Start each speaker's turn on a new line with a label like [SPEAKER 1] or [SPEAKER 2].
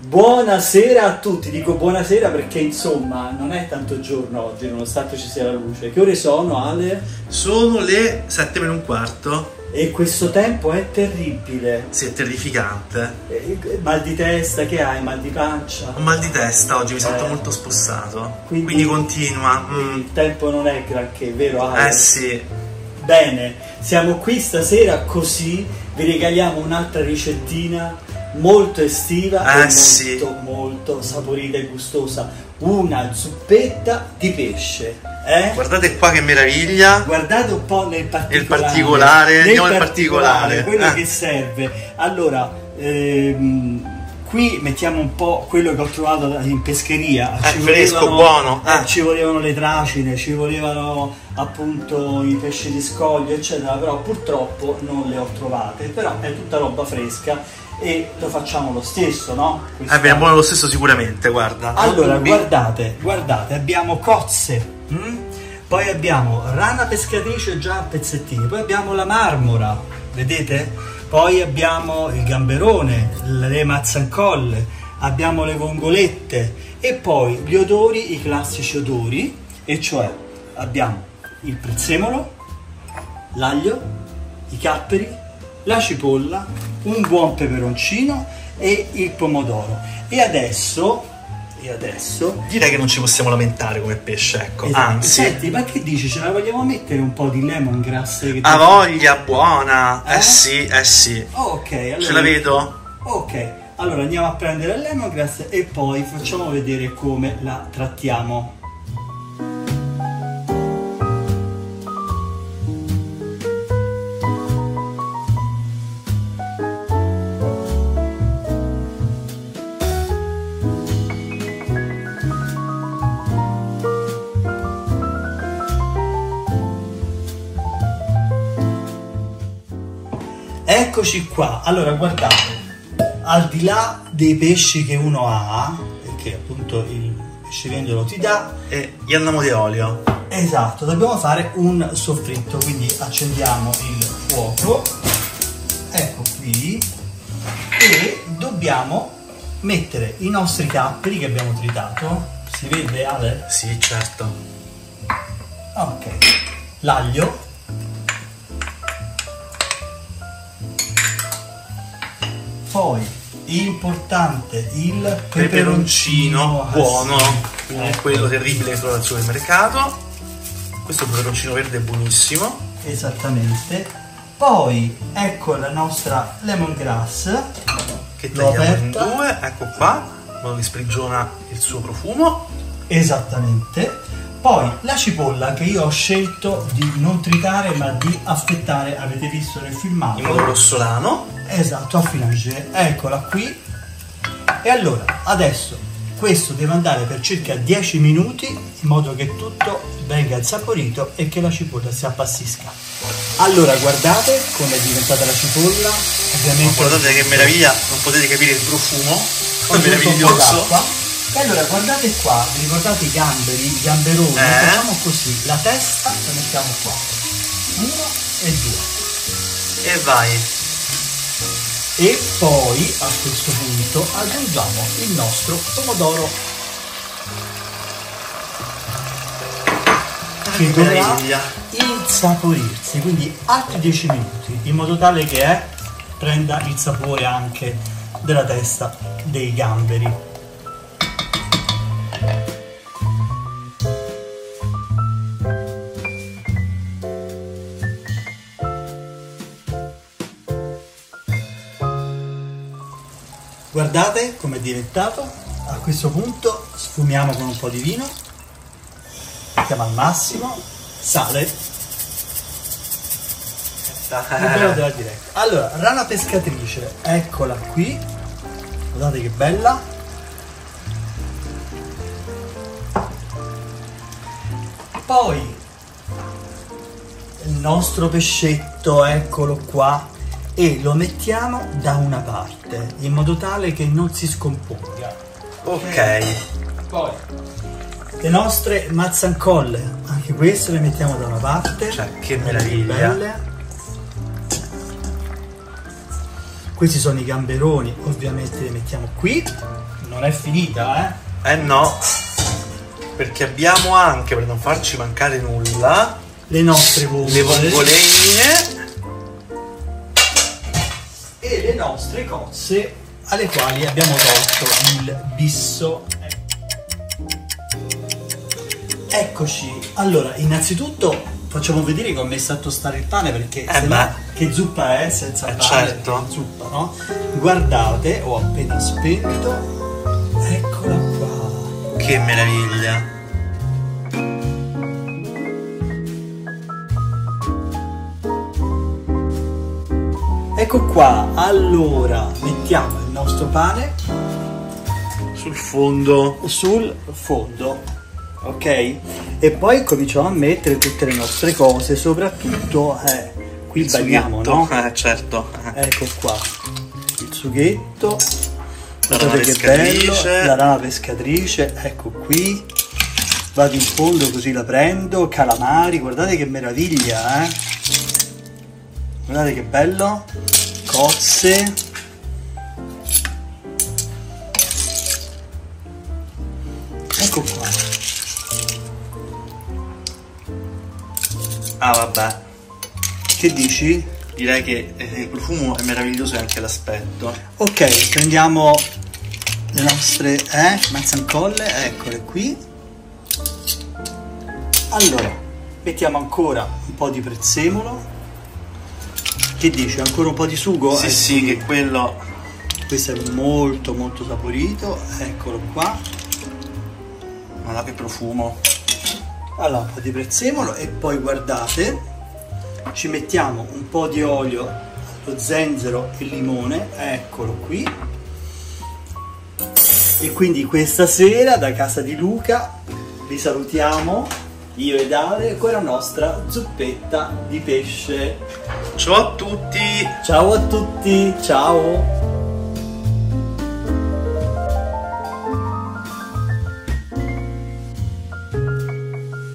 [SPEAKER 1] Buonasera a tutti, dico buonasera perché insomma non è tanto giorno oggi nonostante ci sia la luce. Che ore sono, Ale?
[SPEAKER 2] Sono le 7:15.
[SPEAKER 1] E questo tempo è terribile.
[SPEAKER 2] Sì, è terrificante.
[SPEAKER 1] Mal di testa, che hai? Mal di pancia?
[SPEAKER 2] Ho mal di testa oggi, mi sento molto spossato. Quindi continua.
[SPEAKER 1] Il tempo non è granché, vero Ale?
[SPEAKER 2] Sì.
[SPEAKER 1] Bene, siamo qui stasera così vi regaliamo un'altra ricettina molto estiva e molto saporita e gustosa. Una zuppetta di pesce.
[SPEAKER 2] Guardate qua che meraviglia.
[SPEAKER 1] Guardate un po' nel
[SPEAKER 2] particolare.
[SPEAKER 1] Quello che serve. Allora, qui mettiamo un po' quello che ho trovato in pescheria.
[SPEAKER 2] Fresco, buono.
[SPEAKER 1] Ci volevano le tracine, ci volevano appunto i pesci di scoglio, eccetera. Però purtroppo non le ho trovate. Però è tutta roba fresca. E lo facciamo lo stesso, no?
[SPEAKER 2] È buono lo stesso sicuramente, guarda.
[SPEAKER 1] Allora, guardate, abbiamo cozze, poi abbiamo rana pescatrice già a pezzettini, poi abbiamo la marmora, vedete? Poi abbiamo il gamberone, le mazzancolle, abbiamo le vongolette e poi gli odori, i classici odori, e cioè abbiamo il prezzemolo, l'aglio, i capperi, la cipolla, un buon peperoncino e il pomodoro. E adesso
[SPEAKER 2] direi che non ci possiamo lamentare come pesce, ecco.
[SPEAKER 1] Esatto.
[SPEAKER 2] Anzi,
[SPEAKER 1] senti, ma che dici? Ce la vogliamo mettere un po' di lemongrass?
[SPEAKER 2] Ha voglia, buona. Sì.
[SPEAKER 1] Ok, allora
[SPEAKER 2] ce la vedo.
[SPEAKER 1] Ok, allora andiamo a prendere il lemongrass e poi facciamo vedere come la trattiamo. Eccoci qua. Allora guardate, al di là dei pesci che uno ha, che appunto il pescivendolo ti dà,
[SPEAKER 2] e gli andiamo di olio.
[SPEAKER 1] Esatto, dobbiamo fare un soffritto, quindi accendiamo il fuoco, ecco qui, e dobbiamo mettere i nostri capperi che abbiamo tritato. Si vede, Ale?
[SPEAKER 2] Sì, certo.
[SPEAKER 1] Ok, l'aglio, poi importante il peperoncino
[SPEAKER 2] buono, quindi quello terribile che trovo al supermercato. Questo peperoncino verde è buonissimo.
[SPEAKER 1] Esattamente. Poi ecco la nostra lemongrass
[SPEAKER 2] che tagliamo in due, ecco qua, in modo che sprigiona il suo profumo.
[SPEAKER 1] Esattamente. Poi la cipolla che io ho scelto di non tritare ma di affettare, avete visto nel filmato,
[SPEAKER 2] in modo grossolano.
[SPEAKER 1] Esatto, a filanger, eccola qui. E allora, adesso questo deve andare per circa 10 minuti in modo che tutto venga insaporito e che la cipolla si appassisca. Allora, guardate come è diventata la cipolla. Ovviamente
[SPEAKER 2] guardate che meraviglia, non potete capire il profumo, è meraviglioso.
[SPEAKER 1] E allora, guardate qua, vi ricordate i gamberi, i gamberoni? Facciamo così, la testa la mettiamo qua, 1 e 2.
[SPEAKER 2] E vai.
[SPEAKER 1] E poi a questo punto aggiungiamo il nostro pomodoro che dovrà insaporirsi, quindi altri 10 minuti in modo tale che prenda il sapore anche della testa dei gamberi. Guardate come è diventato. A questo punto sfumiamo con un po' di vino, mettiamo al massimo, sale, della diretta. Allora, rana pescatrice, eccola qui, guardate che bella. Poi il nostro pescetto, eccolo qua, e lo mettiamo da una parte in modo tale che non si scomponga.
[SPEAKER 2] Ok.
[SPEAKER 1] Poi le nostre mazzancolle, anche queste le mettiamo da una parte.
[SPEAKER 2] Cioè, che meraviglia.
[SPEAKER 1] Belle. Questi sono i gamberoni, ovviamente li mettiamo qui. Non è finita,
[SPEAKER 2] no, perché abbiamo anche, per non farci mancare nulla,
[SPEAKER 1] le nostre vongole.
[SPEAKER 2] Le vongoline.
[SPEAKER 1] E le nostre cozze alle quali abbiamo tolto il bisso. Eccoci. Allora, innanzitutto facciamo vedere che ho messo a tostare il pane, perché che zuppa è senza pane?
[SPEAKER 2] Certo.
[SPEAKER 1] Zuppa, no? Guardate, ho appena spento. Eccola qua.
[SPEAKER 2] Che meraviglia.
[SPEAKER 1] Ecco qua. Allora, mettiamo il nostro pane
[SPEAKER 2] sul fondo.
[SPEAKER 1] Ok? E poi cominciamo a mettere tutte le nostre cose, soprattutto qui il bagniamo, no?
[SPEAKER 2] Certo.
[SPEAKER 1] Ecco qua il sughetto,
[SPEAKER 2] la rana pescatrice.
[SPEAKER 1] Bello, la rana pescatrice, ecco qui, vado in fondo così la prendo, calamari, guardate che meraviglia, guardate che bello, cozze, ecco qua.
[SPEAKER 2] Ah, vabbè,
[SPEAKER 1] che dici?
[SPEAKER 2] Direi che il profumo è meraviglioso e anche l'aspetto.
[SPEAKER 1] Ok, prendiamo le nostre mazzancolle, eccole qui. Allora, mettiamo ancora un po' di prezzemolo. Che dici? Ancora un po' di sugo?
[SPEAKER 2] Sì, sì, che quello...
[SPEAKER 1] Questo è molto molto saporito, eccolo qua.
[SPEAKER 2] Guarda che profumo.
[SPEAKER 1] Allora, un po' di prezzemolo e poi guardate, ci mettiamo un po' di olio, lo zenzero e limone, eccolo qui. E quindi questa sera da casa di Luca vi salutiamo, io ed Ale, con la nostra zuppetta di pesce.
[SPEAKER 2] Ciao a tutti!
[SPEAKER 1] Ciao a tutti, ciao!